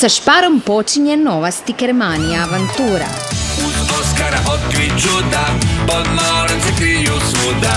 Sa Šparom počinje nova Stikermanija avantura. Uz Oskara otkri čuda, pod morem se kriju svuda.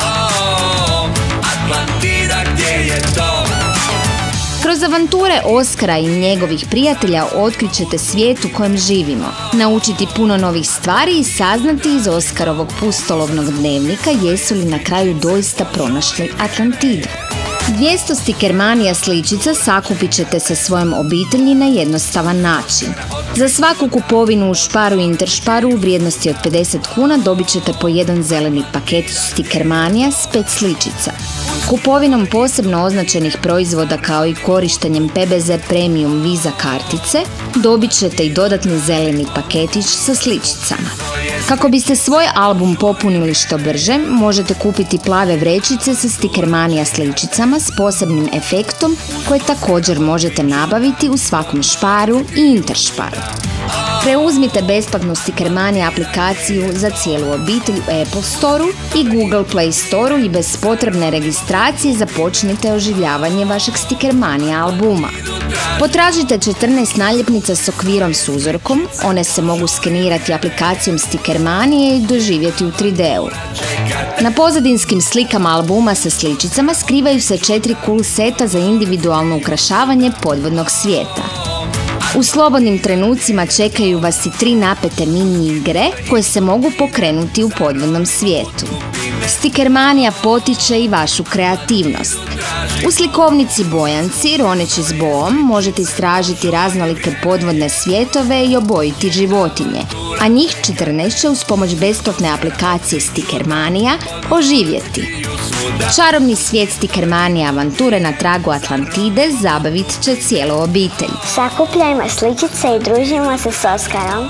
Atlantida, gdje je to? Kroz avanture Oskara i njegovih prijatelja otkrićete svijet u kojem živimo, naučiti puno novih stvari i saznati iz Oskarovog pustolovnog dnevnika jesu li na kraju doista pronašli Atlantidu. 200 Stikermanija sličica sakupit ćete sa svojom obitelji na jednostavan način. Za svaku kupovinu u Šparu i Interšparu u vrijednosti od 50 kuna dobit ćete po jedan zeleni paketić Stikermanija s 5 sličica. Kupovinom posebno označenih proizvoda kao i korištenjem PBZ Premium Visa kartice dobit ćete i dodatni zeleni paketić sa sličicama. Kako biste svoj album popunili što brže, možete kupiti plave vrećice sa Stikermanija sličicama s posebnim efektom koje također možete nabaviti u svakom Šparu i Interšparu. Preuzmite besplatnu Stikermanija aplikaciju za cijelu obitelj u Apple Store-u i Google Play Store-u i bez potrebne registracije započnite oživljavanje vašeg Stikermanija albuma. Potražite 14 naljepnica s okvirom s uzorkom, one se mogu skenirati aplikacijom Stikermanije i doživjeti u 3D-u. Na pozadinskim slikama albuma sa sličicama skrivaju se 4 cool seta za individualno ukrašavanje podvodnog svijeta. U slobodnim trenucima čekaju vas i 3 napete mini igre koje se mogu pokrenuti u podvodnom svijetu. Stikermanija potiče i vašu kreativnost. U slikovnici Bojanci, roneći s boom, možete istražiti raznolike podvodne svjetove i obojiti životinje, a njih 14 će uz pomoć besplatne aplikacije Stikermanija oživjeti. Čarobni svijet Stikermanija avanture na tragu Atlantide zabavit će cijelu obitelj. Sakupljajmo sličice i družimo se s Oskarom.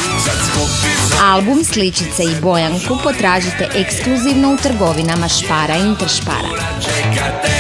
Album, sličice i Bojanku potražite ekskluzivno u trgovinama Špara i Interšpara.